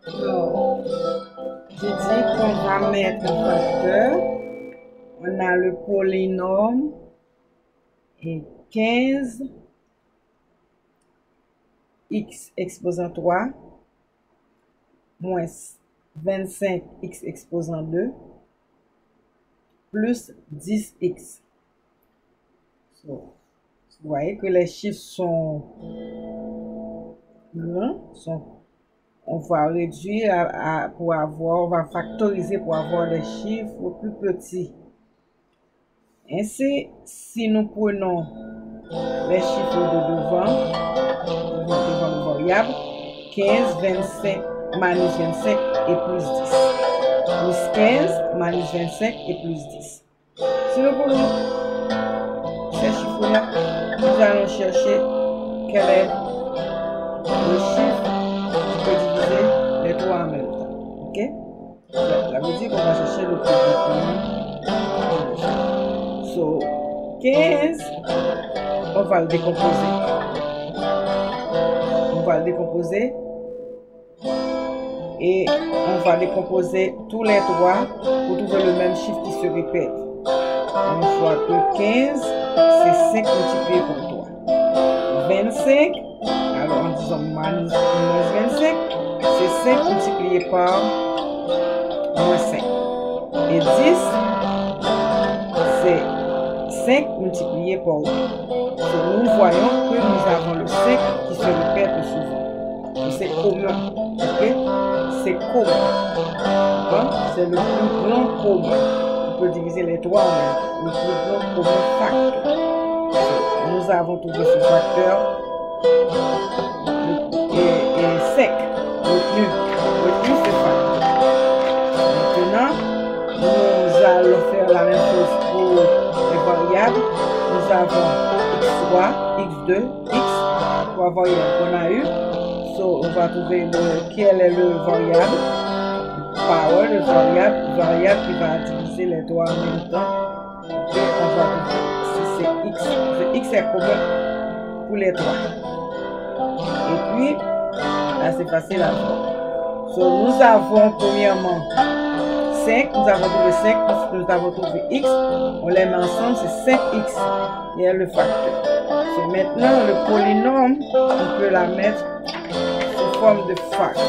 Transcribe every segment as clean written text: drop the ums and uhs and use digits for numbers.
Alors, j'ai dit qu'on va mettre un facteur. On a le polynôme et 15 x exposant 3 moins 25 x exposant 2 plus 10x. So, vous voyez que les chiffres sont grands, on va réduire pour avoir, on va factoriser pour avoir des chiffres plus petits. Ainsi, si nous prenons les chiffres de devant le variable, 15, 25, minus 25 et plus 10. Plus 15, minus 25 et plus 10. Si nous prenons ces chiffres-là, nous allons chercher quel est le chiffre qui peut diviser les trois en même temps. Ok? Ça veut dire qu'on va chercher le produit commun. So, 15, on va le décomposer. On va le décomposer. Et on va décomposer tous les trois pour trouver le même chiffre qui se répète. Une fois que 15, c'est 5 multiplié par 3. 25, alors en disant minus 25, c'est 5 multiplié par moins 5. Et 10, c'est 5 multiplié par 2. Donc nous voyons que nous avons le 5 qui se répète souvent. C'est commun. Okay? C'est commun. Hein? C'est le plus grand commun. On peut diviser les trois en même. Le plus grand commun facteur. Nous avons trouvé ce facteur et sec. Retenu ce facteur. Maintenant, nous allons faire la même chose pour les variables. Nous avons x3, x2, x, trois variables qu'on a eues. So, on va trouver quel est le variable, power, le variable qui va diviser les trois en même temps. Et on va trouver si c'est x. X est commun pour les trois. Et puis, là c'est facile à voir. So, nous avons premièrement 5, nous avons trouvé 5, nous avons trouvé x, on les met ensemble, c'est 5x qui est le facteur. So, maintenant, le polynôme, on peut la mettre sous forme de facteur.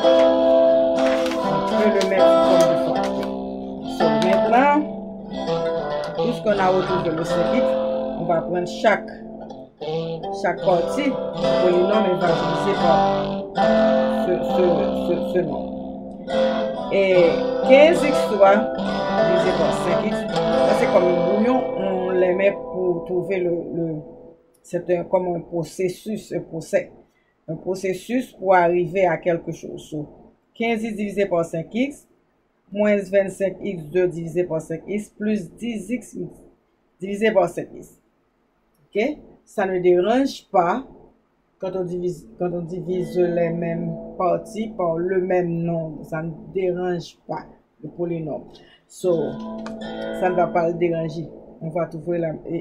On peut le mettre sous forme de facteur. So, maintenant, puisqu'on a retrouvé le 5x, on va prendre chaque partie du polynôme et va diviser par ce nombre. Et 15x3 divisé par 5x, ça c'est comme un bouillon, on les met pour trouver c'est comme un processus, un processus pour arriver à quelque chose. So, 15x divisé par 5x, moins 25x2 divisé par 5x, plus 10x divisé par 5x. Ok? Ça ne dérange pas quand on divise les mêmes parties par le même nombre. Ça ne dérange pas le polynôme. So, ça ne va pas le déranger. On va trouver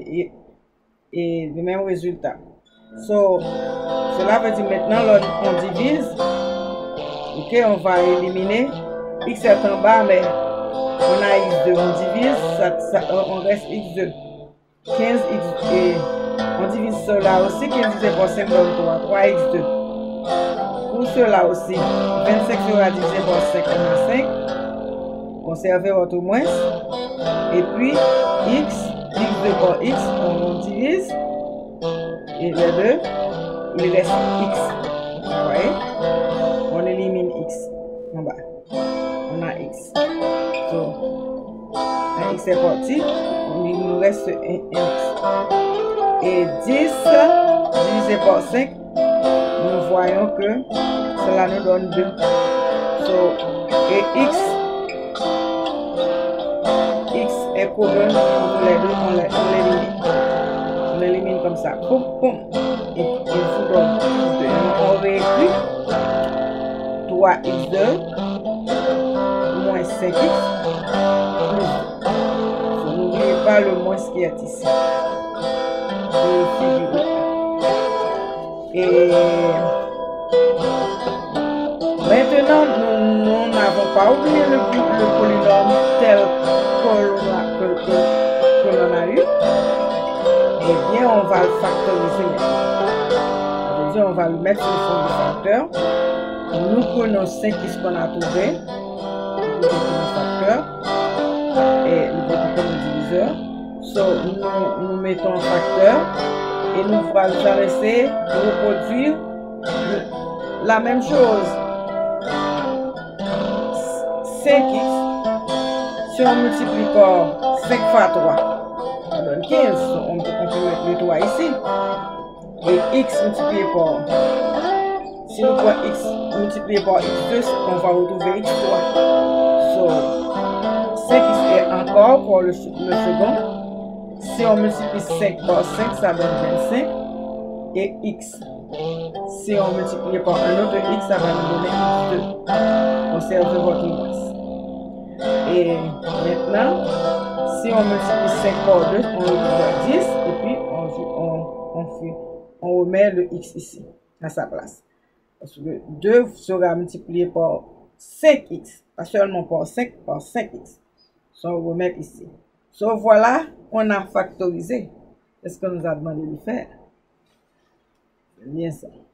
le même résultat. So, cela veut dire maintenant, on divise. Ok, on va éliminer. X est en bas, mais on a x2. On divise, on reste x2. 15x et on divise cela aussi. 15 divisé par 5 donne 3x2. Pour cela aussi, 25 sera divisé par 5, on a 5. Conservez votre moins. Et puis, x2 par x, on divise. Et les deux, il reste x. Vous voyez? On élimine x en bas. On a x. So, un x est parti. Il nous reste un x. Et 10 divisé par 5, nous voyons que cela nous donne 2. So, et x est commun entre les deux, on l'élimine. On l'élimine comme ça. Poum, poum. Et il vous donne x2. On réécrit 3x2 moins 5x plus 2. So, n'oubliez pas le moins qui est ici. Et maintenant, pas oublier le polynôme tel que l'on a eu, eh bien, on va le factoriser maintenant. Ça veut dire, on va le mettre sur le fond du facteur. Nous prenons 5x qu'on a trouvé, le facteur, et le diviseur. So, nous mettons un facteur et nous allons essayer de reproduire la même chose. 5x, si on multiplie par 5 fois 3, ça donne 15. On peut mettre le 3 ici. Et x multiplié par, si nous prenons x multiplié par x2, on va retrouver x3. So, 5x est encore pour le second. Si on multiplie 5 par 5, ça donne 25. Et x. Si on multiplie par un autre x, ça va nous donner x2. Conservez votre masse. Et maintenant, si on multiplie 5 par 2, on retrouve 10. Et puis, on remet le x ici, à sa place. Parce que 2 sera multiplié par 5x. Pas seulement par 5, par 5x. So, on remet ici. So, voilà, on a factorisé. C'est ce que nous a demandé de faire. C'est bien ça.